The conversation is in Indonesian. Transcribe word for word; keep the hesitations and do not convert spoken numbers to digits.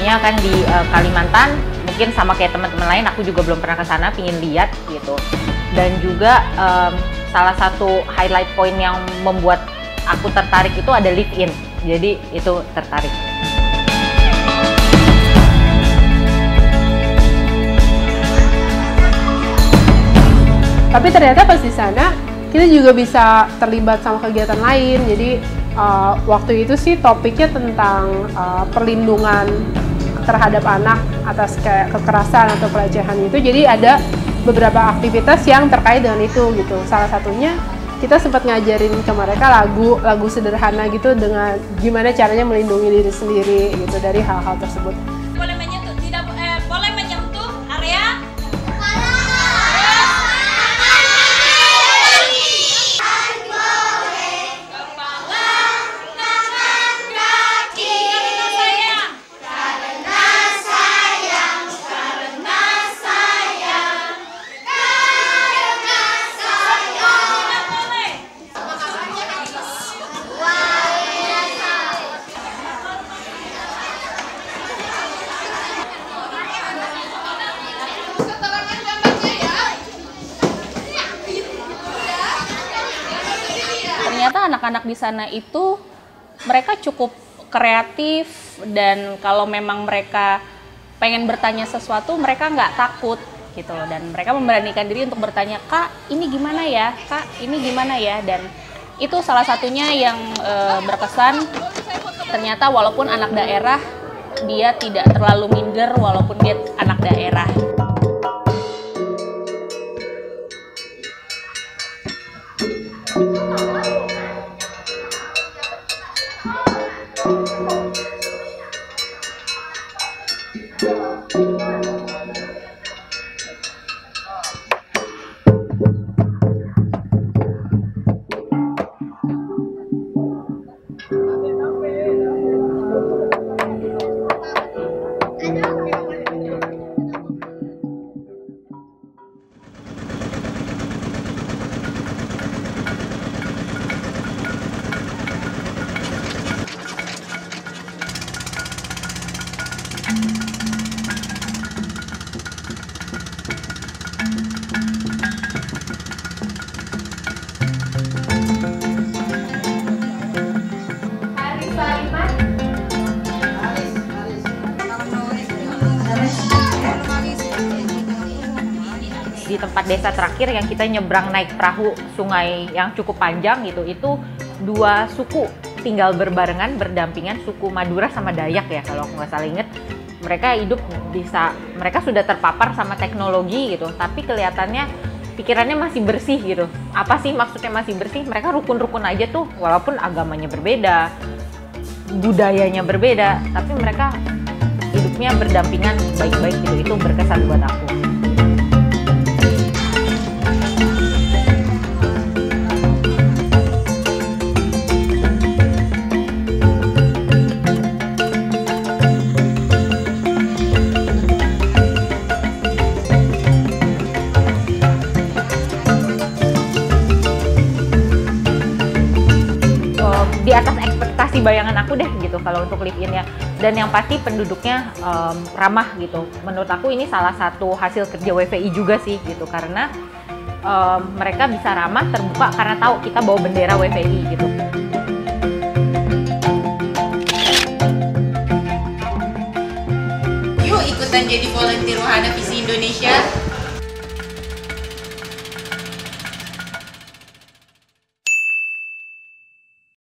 khususnya kan di uh, Kalimantan. Mungkin sama kayak teman-teman lain, aku juga belum pernah ke sana, pingin lihat gitu. Dan juga um, salah satu highlight point yang membuat aku tertarik itu ada live in. Jadi itu tertarik. Tapi ternyata pas di sana kita juga bisa terlibat sama kegiatan lain. Jadi uh, waktu itu sih topiknya tentang uh, perlindungan terhadap anak atas kayak kekerasan atau pelecehan itu. Jadi ada beberapa aktivitas yang terkait dengan itu gitu. Salah satunya kita sempat ngajarin ke mereka lagu lagu sederhana gitu dengan gimana caranya melindungi diri sendiri gitu dari hal-hal tersebut. Boleh menyentuh, tidak eh, boleh menyentuh area ternyata anak-anak di sana itu mereka cukup kreatif, dan kalau memang mereka pengen bertanya sesuatu mereka nggak takut gitu loh, dan mereka memberanikan diri untuk bertanya, "Kak, ini gimana ya? Kak, ini gimana ya?" Dan itu salah satunya yang e, berkesan. Ternyata walaupun anak daerah, dia tidak terlalu minder walaupun dia anak daerah. Di tempat desa terakhir yang kita nyebrang naik perahu sungai yang cukup panjang gitu, itu dua suku tinggal berbarengan, berdampingan, suku Madura sama Dayak ya kalau aku nggak salah inget. Mereka hidup bisa, mereka sudah terpapar sama teknologi gitu, tapi kelihatannya pikirannya masih bersih gitu. Apa sih maksudnya masih bersih? Mereka rukun-rukun aja tuh, walaupun agamanya berbeda, budayanya berbeda, tapi mereka hidupnya berdampingan baik-baik gitu. Itu berkesan buat aku. Di atas ekspektasi bayangan aku deh gitu kalau untuk live in ya, dan yang pasti penduduknya um, ramah gitu. Menurut aku ini salah satu hasil kerja W F I juga sih gitu, karena um, mereka bisa ramah, terbuka karena tahu kita bawa bendera W F I gitu. Yuk ikutan jadi volunteer Wahana Visi Indonesia.